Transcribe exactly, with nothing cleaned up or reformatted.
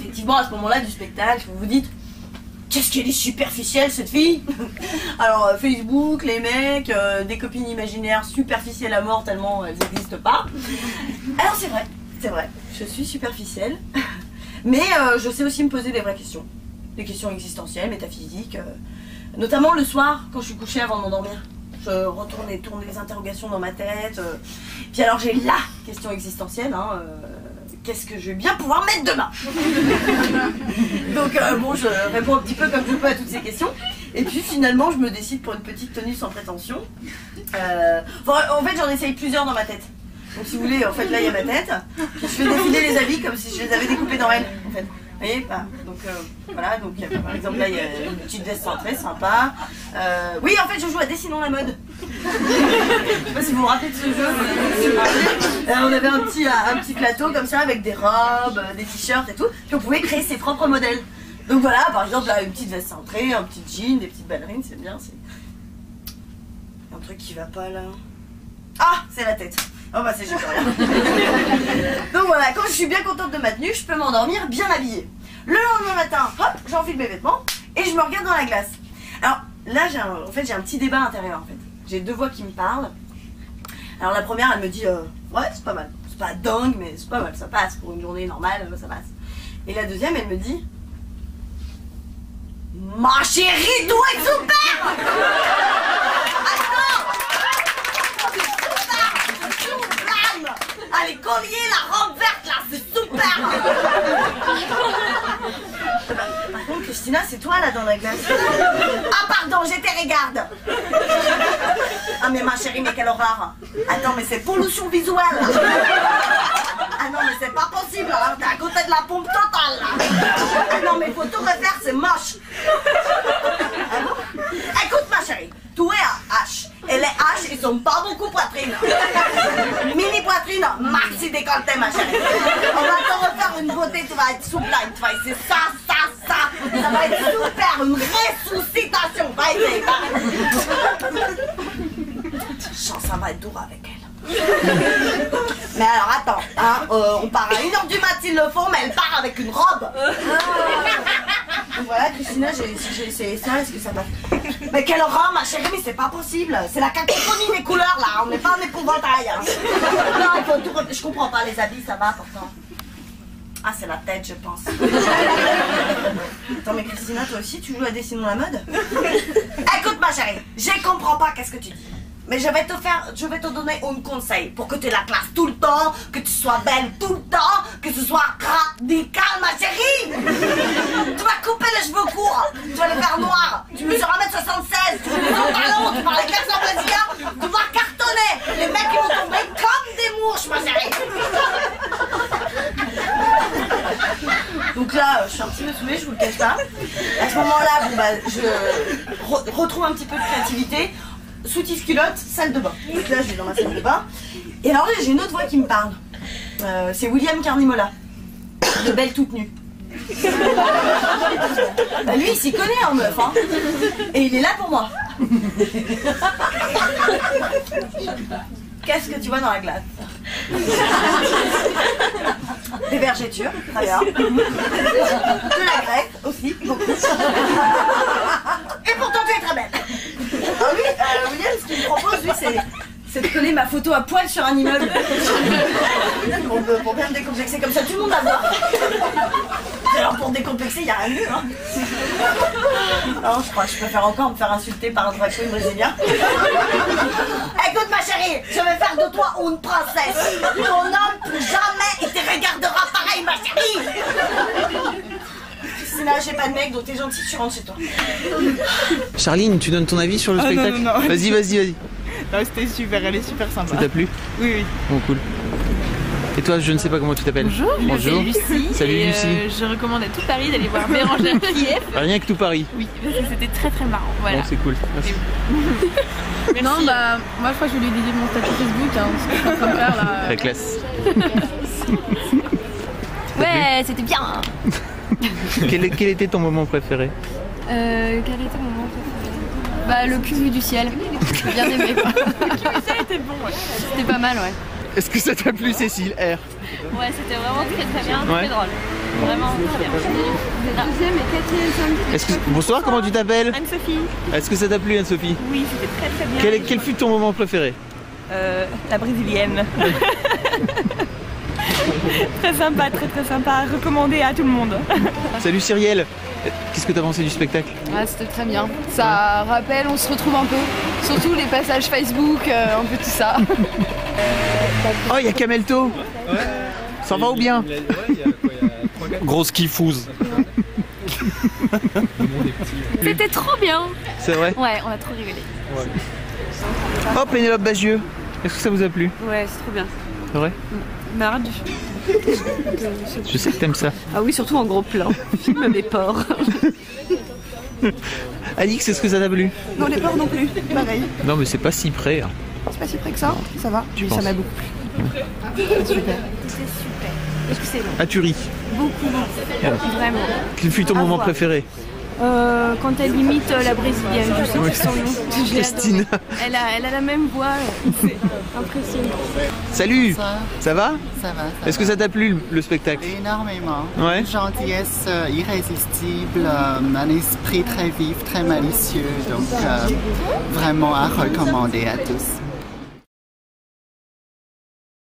effectivement, à ce moment-là du spectacle, vous vous dites, qu'est-ce qu'elle est superficielle cette fille. Alors euh, Facebook, les mecs, euh, des copines imaginaires superficielles à mort tellement elles n'existent pas. Alors c'est vrai, c'est vrai, je suis superficielle, mais euh, je sais aussi me poser des vraies questions, des questions existentielles, métaphysiques, euh, notamment le soir quand je suis couchée avant de m'endormir. Je retourne et tourne les interrogations dans ma tête. Euh, puis alors j'ai la question existentielle, hein, euh, qu'est-ce que je vais bien pouvoir mettre demain. Donc euh, bon, je réponds un petit peu comme je peux à toutes ces questions. Et puis finalement, je me décide pour une petite tenue sans prétention. Euh, enfin, en fait, j'en essaye plusieurs dans ma tête. Donc si vous voulez, en fait, là, il y a ma tête. Puis je fais défiler les habits comme si je les avais découpés dans elle, en fait. Vous voyez, bah, donc euh, voilà, donc par exemple là il y a une petite veste centrée, sympa. Euh, oui, en fait je joue à Dessinons la mode. Je sais pas si vous vous rappelez de ce jeu. Euh, on avait un petit, un petit plateau comme ça avec des robes, des t-shirts et tout, puis on pouvait créer ses propres modèles. Donc voilà, par exemple là une petite veste centrée, un petit jean, des petites ballerines, c'est bien. C'est un truc qui va pas là. Ah, c'est la tête. Oh bah c'est juste rien. Donc voilà, quand je suis bien contente de ma tenue, je peux m'endormir bien habillée. Le lendemain matin, hop, j'enfile mes vêtements et je me regarde dans la glace. Alors là, j'ai un, en fait, j'ai un petit débat intérieur en fait. J'ai deux voix qui me parlent. Alors la première, elle me dit euh, ouais, c'est pas mal. C'est pas dingue, mais c'est pas mal, ça passe. Pour une journée normale, ça passe. Et la deuxième, elle me dit ma chérie, toi es super. Ah, les colliers, la robe verte là, c'est super. Par contre, Christina, c'est toi là dans la glace. Ah pardon, j'étais regarde. Ah mais ma chérie, mais quelle horreur. Attends, mais c'est pollution visuelle. Ah non, mais c'est pas possible, hein. T'es à côté de la pompe totale là. Ah non, mais faut tout refaire, c'est moche. Ah bon? Écoute ma chérie, tu es à H. Et les H, ils sont pas beaucoup poitrine. Mini poitrine, maxi décolleté ma chérie. On va te refaire une beauté, tu vas être souple là, tu vas essayer ça, ça, ça. Ça va être super, une ressuscitation. Va essayer. Chance, ça va être dur avec elle. Mais alors attends, hein, euh, on part à une heure du matin, il le faut, mais elle part avec une robe. Donc voilà, Christina, j'ai essayé ça, est-ce que ça va? Mais quelle horreur, ma chérie, mais c'est pas possible. C'est la cacophonie des couleurs, là. On n'est pas en épouvantail. Hein. Non, il faut tout... Je comprends pas, les habits, ça va, pourtant. Ah, c'est la tête, je pense. Attends, mais Christina, toi aussi, tu joues à Dessinons la mode? Écoute, ma chérie, je comprends pas qu'est-ce que tu dis. Mais je vais te faire, je vais te donner un conseil pour que tu aies la classe tout le temps, que tu sois belle tout le temps, que ce soit radical, ma chérie. Tu vas couper les cheveux courts, tu vas les faire noirs, tu mesures un mètre soixante-seize, tu veux des pantalons, tu parles avec l'accent brésilien, tu vas cartonner. Les mecs ils vont tomber comme des mouches, ma chérie. Donc là, je suis un petit peu saoulée, je vous le cache pas. À ce moment-là, bon, bah, je re retrouve un petit peu de créativité. Soutif culotte, salle de bain. Donc là, je vais dans ma salle de bain. Et alors là, j'ai une autre voix qui me parle. Euh, c'est William Carnimola, de Belle toute nue. Bah lui, il s'y connaît en meuf, hein. Et il est là pour moi. Qu'est-ce que tu vois dans la glace? Des vergetures, très bien. De la greffe aussi, beaucoup. Et pourtant tu es très belle. Ah oui, euh, William, ce qu'il me propose, lui, c'est de coller ma photo à poil sur un immeuble. pour, pour bien me décomplexer, comme ça tout le monde la voit. Alors pour décomplexer, il n'y a rien de mieux. Hein. Non, je crois que je préfère encore me faire insulter par un drag queen brésilien. Écoute ma chérie, je vais faire de toi une princesse. Ton homme plus jamais il te regardera pareil ma chérie. Christina, j'ai pas de mec, donc t'es gentil, tu rentres chez toi. Charline, tu donnes ton avis sur le ah, spectacle? Non, non, non. Vas-y, vas-y, vas-y. Non, c'était super, elle est super sympa. Ça t'a plu? Oui, oui. Bon, cool. Et toi, je ne sais pas comment tu t'appelles. Bonjour, je m'appelle Lucie. Salut et Lucie. Euh, je recommande à tout Paris d'aller voir Bérangère Krief. Rien que tout Paris. Oui, parce que c'était très très marrant. Voilà. Bon, c'est cool. Merci. Merci. Non, bah, moi je crois que je lui ai dédié mon statut Facebook, hein, ce que je suis en train de faire là. La classe. Ouais, c'était bien. quel, quel était ton moment préféré? Euh, quel était mon moment préféré? Bah, le cul vu du ciel. J'ai bien aimé quoi. Ça était bon, ouais. C'était pas mal, ouais. Est-ce que ça t'a plu, Cécile R? Ouais, c'était vraiment très très bien, ouais. très drôle. Vraiment très bien. Deuxième et quatrième samedi. Est-ce que... Bonsoir, comment tu t'appelles? Anne-Sophie. Est-ce que ça t'a plu, Anne-Sophie? Oui, c'était très très bien. quel, quel fut ton moment préféré? Euh, la brésilienne. Très sympa, très très sympa. Recommandé à tout le monde. Salut Cyrielle, qu'est-ce que t'as pensé du spectacle? Ah, c'était très bien. Ça rappelle, on se retrouve un peu. Surtout les passages Facebook, euh, un peu tout ça. Oh, il y a Camelto. Ça va ou bien? Grosse kiffouse. C'était trop bien. C'est vrai? Ouais, on a trop rigolé. Oh, Pénélope Bagieux, est-ce que ça vous a plu? Ouais, c'est trop bien. C'est vrai? Mais arrête de... Je sais que t'aimes ça. Ah oui, surtout en gros plan. Filme mes porcs. Alix, est-ce que ça t'a plu? Non, les porcs non plus. Pareil. Non, mais c'est pas si près. Hein. C'est pas si près que ça. Ça va. Tu Oui, penses? ça m'a beaucoup plu. Super. C'était super. Excellent. Ah, tu ris. Beaucoup, beaucoup. Vraiment. Quel fut ton À moment voir. préféré? Euh, quand elle imite euh, la brésilienne, je sais Oui. plus son nom. Je l'ai Christine. adorée. Elle a, elle a la même voix. C'est impressionnant. Salut. Ça, Ça va? ça va, ça Est-ce que va. ça t'a plu le, le spectacle? Énormément. Ouais. Une gentillesse euh, irrésistible, euh, un esprit très vif, très malicieux, donc euh, vraiment à recommander à tous.